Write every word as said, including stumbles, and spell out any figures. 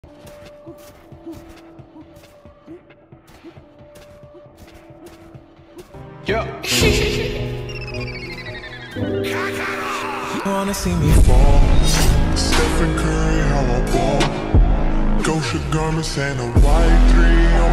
Yeah. Wanna see me fall? Stephen Curry, how I ball. Gosha garments and a white three on